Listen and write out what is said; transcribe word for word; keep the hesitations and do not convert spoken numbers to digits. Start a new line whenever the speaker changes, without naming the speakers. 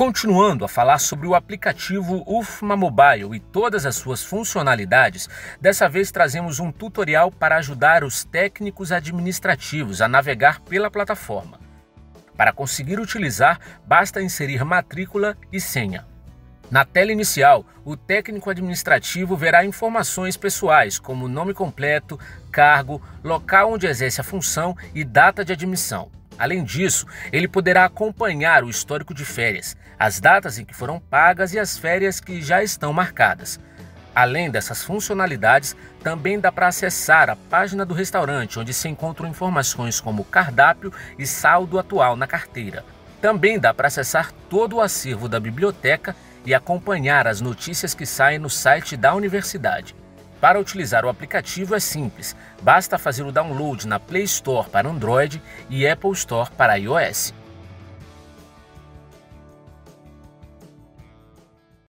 Continuando a falar sobre o aplicativo U F M A Mobile e todas as suas funcionalidades, dessa vez trazemos um tutorial para ajudar os técnicos administrativos a navegar pela plataforma. Para conseguir utilizar, basta inserir matrícula e senha. Na tela inicial, o técnico administrativo verá informações pessoais como nome completo, cargo, local onde exerce a função e data de admissão. Além disso, ele poderá acompanhar o histórico de férias, as datas em que foram pagas e as férias que já estão marcadas. Além dessas funcionalidades, também dá para acessar a página do restaurante, onde se encontram informações como cardápio e saldo atual na carteira. Também dá para acessar todo o acervo da biblioteca e acompanhar as notícias que saem no site da universidade. Para utilizar o aplicativo é simples, basta fazer o download na Play Store para Android e Apple Store para iOS.